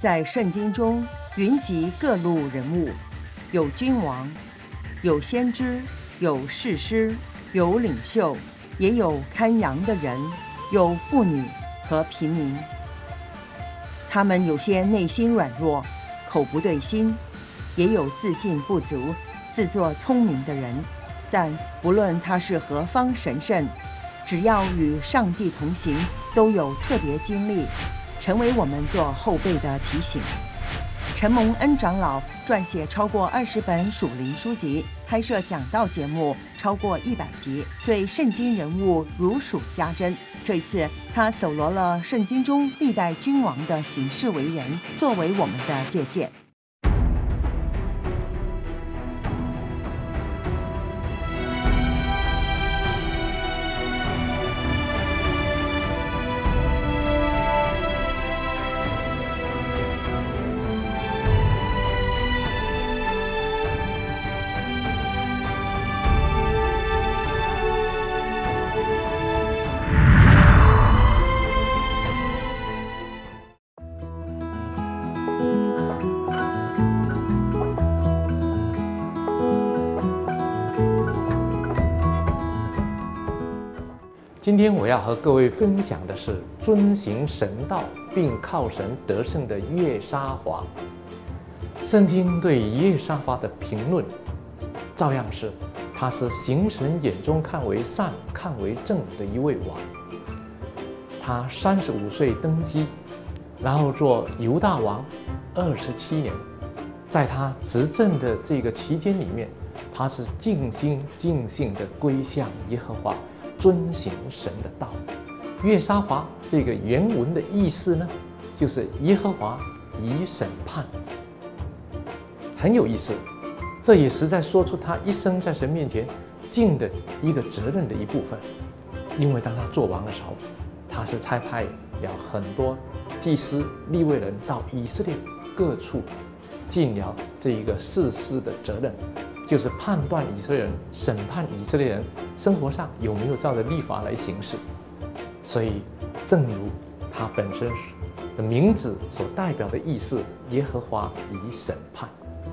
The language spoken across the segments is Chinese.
在圣经中云集各路人物，有君王，有先知，有士师，有领袖，也有看羊的人，有妇女和平民。他们有些内心软弱，口不对心，也有自信不足、自作聪明的人。但不论他是何方神圣，只要与上帝同行，都有特别经历，成为我们做后辈的提醒。陈蒙恩长老撰写超过20本属灵书籍，拍摄讲道节目超过100集，对圣经人物如数家珍。这一次，他搜罗了圣经中历代君王的行事为人，作为我们的借鉴。 今天我要和各位分享的是遵行神道并靠神得胜的约沙华。圣经对约沙法的评论照样是，他是行神眼中看为善、看为正的一位王。他35岁登基，然后做犹大王27年。在他执政的这个期间里面，他是尽心尽性的归向耶和华，遵行神的道。约沙华这个原文的意思呢，就是耶和华以审判。很有意思，这也实在说出他一生在神面前尽的一个责任的一部分。因为当他做王的时候，他是差派了很多祭司、利未人到以色列各处，尽了这一个士师的责任，就是判断以色列人、审判以色列人生活上有没有照着律法来行事。所以，正如他本身的名字所代表的意思，耶和华以审判。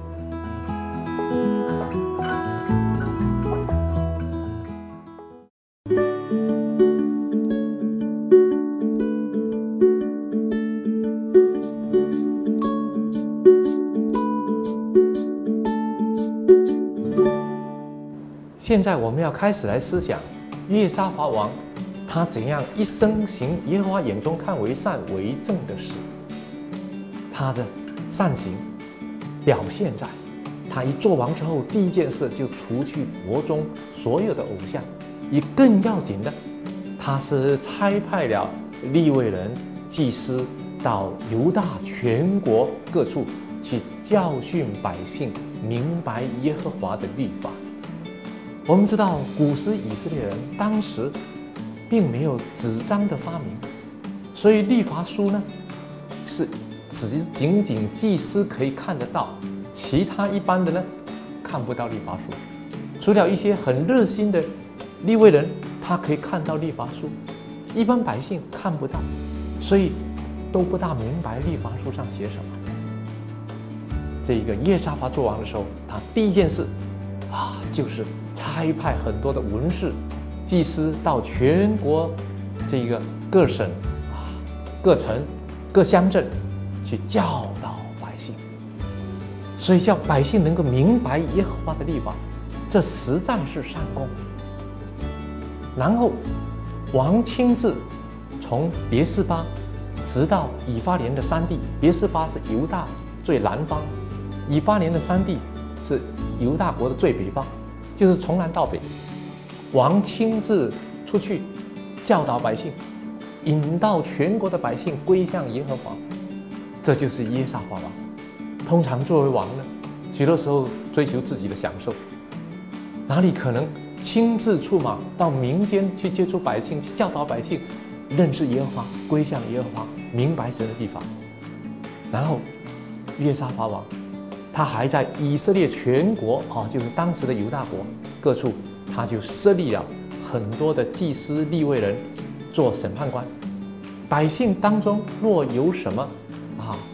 现在我们要开始来思想约沙法王，他怎样一生行耶和华眼中看为善为正的事。他的善行表现在他一做王之后，第一件事就除去国中所有的偶像。也更要紧的，他是差派了利未人、祭司到犹大全国各处去教训百姓，明白耶和华的律法。我们知道，古时以色列人当时并没有纸张的发明，所以律法书呢是仅仅祭司可以看得到，其他一般的呢看不到律法书。除了一些很热心的利未人，他可以看到律法书，一般百姓看不到，所以都不大明白律法书上写什么。这个约沙法做王的时候，他第一件事就是差派很多的文士、祭司到全国这个各省、各城、各乡镇去教导百姓，所以叫百姓能够明白耶和华的律法，这实在是善功。然后王亲自从别是巴直到以法莲的山地，别是巴是犹大最南方，以法莲的山地是犹大国的最北方，就是从南到北，王亲自出去教导百姓，引导全国的百姓归向耶和华。这就是约沙法王。通常作为王呢，许多时候追求自己的享受，哪里可能亲自出马到民间去接触百姓，去教导百姓认识耶和华，归向耶和华，明白神的律法。然后约沙法王他还在以色列全国就是当时的犹大国各处，他就设立了很多的祭司、利未人做审判官。百姓当中若有什么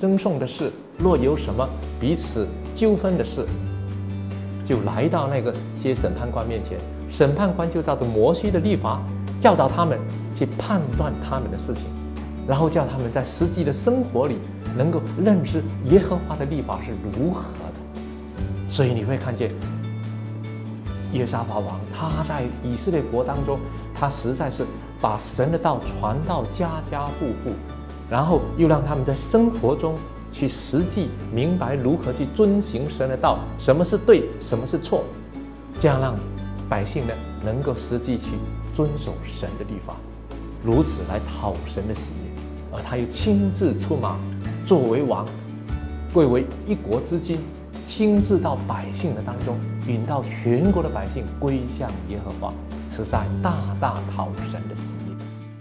争讼的事，若有什么彼此纠纷的事，就来到那个些审判官面前，审判官就照着摩西的律法教导他们去判断他们的事情，然后叫他们在实际的生活里能够认识耶和华的律法是如何的。所以你会看见约沙法王他在以色列国当中，他实在是把神的道传到家家户户，然后又让他们在生活中去实际明白如何去遵行神的道，什么是对，什么是错，这样让百姓呢能够实际去遵守神的律法，如此来讨神的喜悦。而他又亲自出马作为王，贵为一国之君，亲自到百姓的当中，引到全国的百姓归向耶和华，实在大大讨神的喜悦。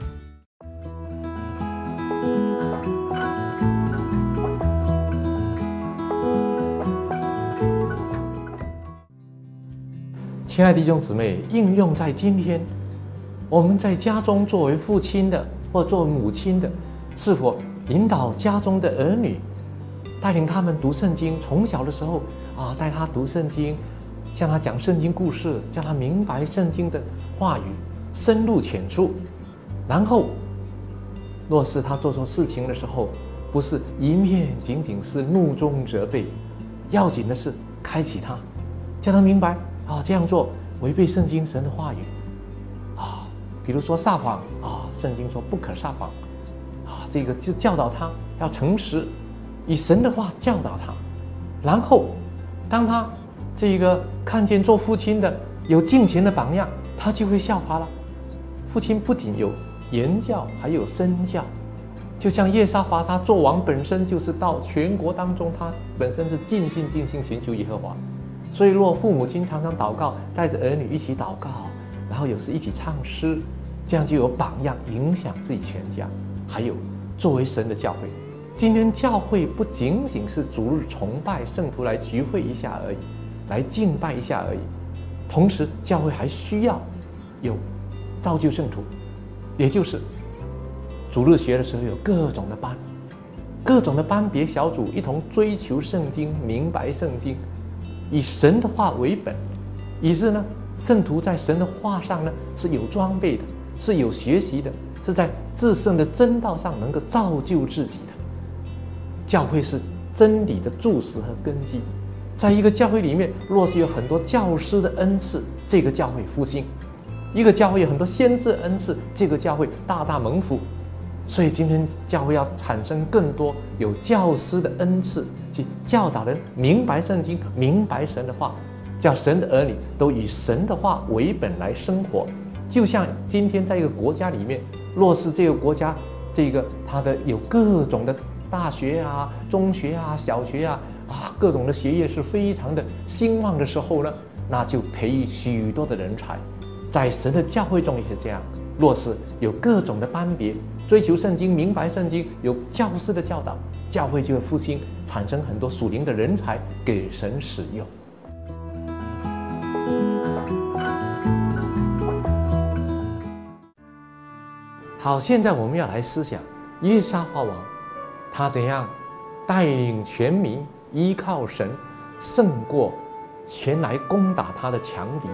亲爱的弟兄姊妹，应用在今天，我们在家中作为父亲的或作为母亲的，是否引导家中的儿女，带领他们读圣经？从小的时候带他读圣经，向他讲圣经故事，叫他明白圣经的话语，深入浅出。然后，若是他做错事情的时候，不是一面仅仅是怒中责备，要紧的是开启他，叫他明白这样做违背圣经神的话语比如说撒谎圣经说不可撒谎这个就教导他要诚实，以神的话教导他。然后当他这个看见做父亲的有敬虔的榜样，他就会效法了。父亲不仅有言教，还有身教。就像约沙法他做王本身就是到全国当中，他本身是尽心寻求耶和华。所以若父母亲常常祷告，带着儿女一起祷告，然后有时一起唱诗，这样就有榜样影响自己全家。还有作为神的教会，今天教会不仅仅是主日崇拜，圣徒来聚会一下而已，来敬拜一下而已，同时教会还需要有造就圣徒，也就是主日学的时候有各种的班，各种的班别小组一同追求圣经，明白圣经，以神的话为本，以致呢圣徒在神的话上呢是有装备的，是有学习的，是在至圣的真道上能够造就自己的。教会是真理的柱石和根基，在一个教会里面，若是有很多教师的恩赐，这个教会复兴；一个教会有很多先知恩赐，这个教会大大蒙福。所以今天教会要产生更多有教师的恩赐，去教导人明白圣经，明白神的话，叫神的儿女都以神的话为本来生活。就像今天在一个国家里面，若是这个国家它的有各种的大学中学小学各种的学业是非常的兴旺的时候呢，那就培育许多的人才。在神的教会中也是这样，若是有各种的班别，追求圣经，明白圣经，有教师的教导，教会就会复兴，产生很多属灵的人才给神使用。好，现在我们要来思想约沙法王，他怎样带领全民依靠神，胜过前来攻打他的强敌。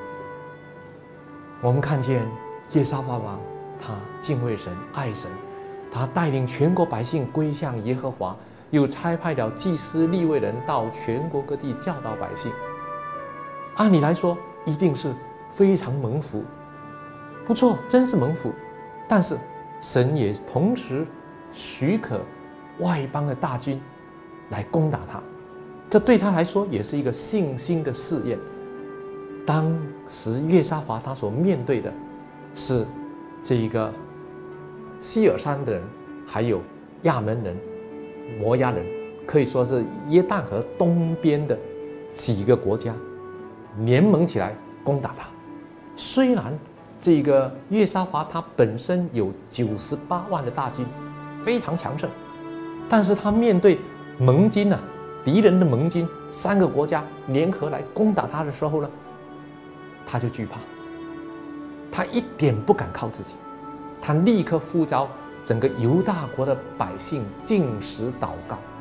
我们看见约沙法王，他敬畏神，爱神，他带领全国百姓归向耶和华，又差派了祭司利未人到全国各地教导百姓。按理来说，一定是非常蒙福，不错，真是蒙福。但是神也同时许可外邦的大军来攻打他，这对他来说也是一个信心的试验。当时约沙法他所面对的是这一个希尔山的人，还有亚门人、摩押人，可以说是约旦河东边的几个国家联盟起来攻打他。虽然这个约沙法他本身有98万的大军，非常强盛，但是他面对盟军敌人的盟军3个国家联合来攻打他的时候呢，他就惧怕，他一点不敢靠自己，他立刻呼召整个犹大国的百姓禁食祷告，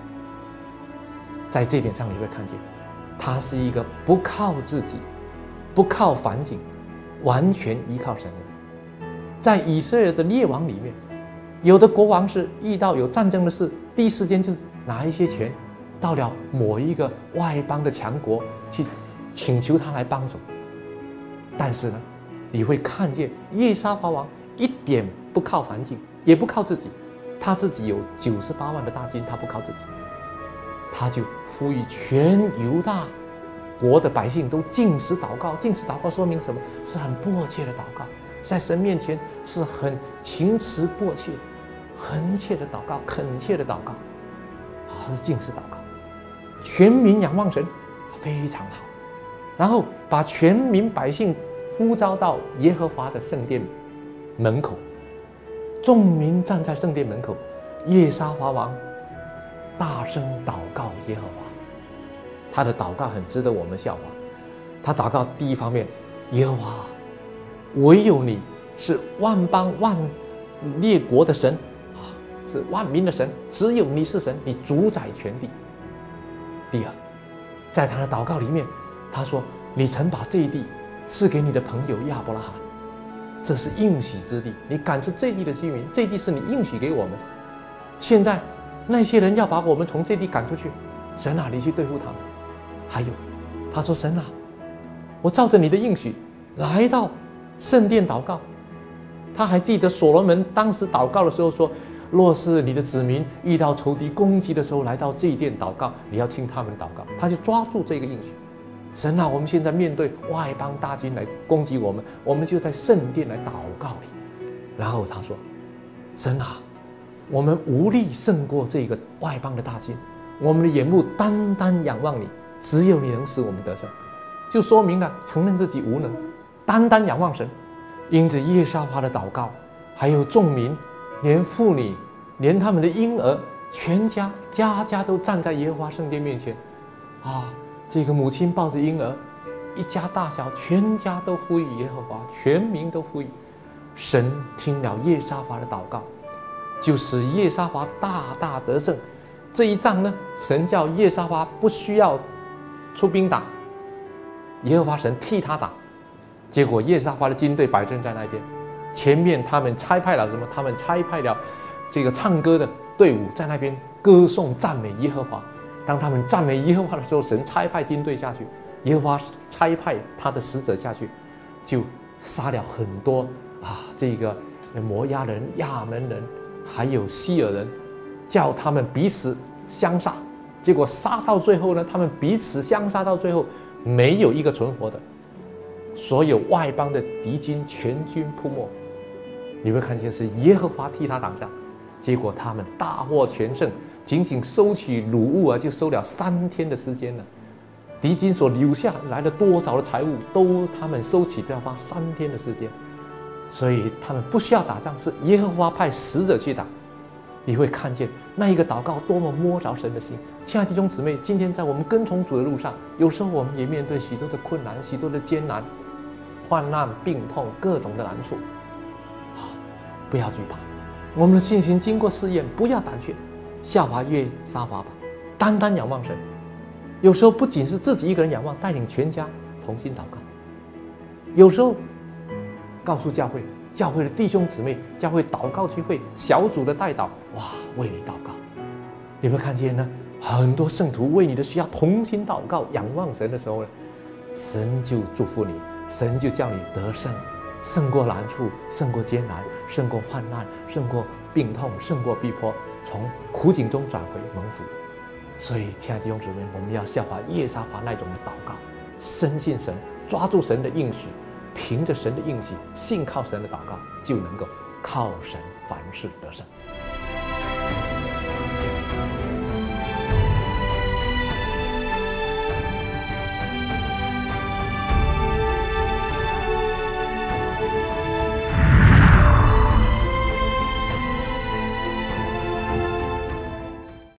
在这点上你会看见，他是一个不靠自己、不靠环境，完全依靠神的人。在以色列的列王里面，有的国王是遇到有战争的事，第一时间就拿一些钱到了某一个外邦的强国去请求他来帮手。但是呢，你会看见耶沙法王一点不靠环境，也不靠自己，他自己有98万的大军，他不靠自己，他就呼吁全犹大国的百姓都禁食祷告。禁食祷告说明什么？是很迫切的祷告，在神面前是很情辞迫切、恳切的祷告、恳切的祷告，是禁食祷告。全民仰望神，非常好。然后把全民百姓呼召到耶和华的圣殿门口，众民站在圣殿门口，耶沙法王大声祷告耶和华。他的祷告很值得我们效法。他祷告第一方面，耶和华，唯有你是万邦万列国的神啊，是万民的神，只有你是神，你主宰全地。第二，在他的祷告里面，他说：“你曾把这一地赐给你的朋友亚伯拉罕，这是应许之地。你赶出这地的居民，这地是你应许给我们。现在那些人要把我们从这地赶出去，神啊，你去对付他们。还有，他说：神啊，我照着你的应许来到圣殿祷告。他还记得所罗门当时祷告的时候说：若是你的子民遇到仇敌攻击的时候来到这殿祷告，你要听他们祷告。他就抓住这个应许。神啊，我们现在面对外邦大军来攻击我们，我们就在圣殿来祷告你。然后他说：神啊，我们无力胜过这个外邦的大军，我们的眼目单单仰望你，只有你能使我们得胜。就说明了承认自己无能，单单仰望神。因着耶沙法的祷告，还有众民，连妇女，连他们的婴儿，全家家家都站在耶和华圣殿面前啊！这个母亲抱着婴儿，一家大小全家都呼吁耶和华，全民都呼吁。神听了耶沙法的祷告，就使耶沙法大大得胜。这一仗呢，神叫耶沙法不需要出兵打，耶和华神替他打。结果耶沙法的军队摆阵在那边，前面他们差派了什么？他们差派了这个唱歌的队伍在那边歌颂赞美耶和华。当他们赞美耶和华的时候，神差派军队下去，耶和华差派他的使者下去，就杀了很多这个摩押人、亚门人，还有西尔人，叫他们彼此相杀。结果杀到最后呢，他们彼此相杀到最后，没有一个存活的，所有外邦的敌军全军覆没。你会看见是耶和华替他挡下，结果他们大获全胜。仅仅收取掳物就收了3天的时间了。敌军所留下来的多少的财物，都他们收取都要花3天的时间。所以他们不需要打仗，是耶和华派使者去打。你会看见那一个祷告多么摸着神的心。亲爱的弟兄姊妹，今天在我们跟从主的路上，有时候我们也面对许多的困难、许多的艰难、患难、病痛、各种的难处。不要惧怕，我们的信心经过试验，不要胆怯。效法耶沙法吧，单单仰望神。有时候不仅是自己一个人仰望，带领全家同心祷告。有时候告诉教会的弟兄姊妹，教会祷告聚会小组的代祷，为你祷告。你会看见呢，很多圣徒为你的需要同心祷告、仰望神的时候呢，神就祝福你，神就叫你得胜，胜过难处，胜过艰难，胜过患难，胜过病痛，胜过逼迫，从苦境中转回蒙福。所以亲爱的弟兄姊妹，我们要效法耶沙法那种的祷告，深信神，抓住神的应许，凭着神的应许，信靠神的祷告，就能够靠神凡事得胜。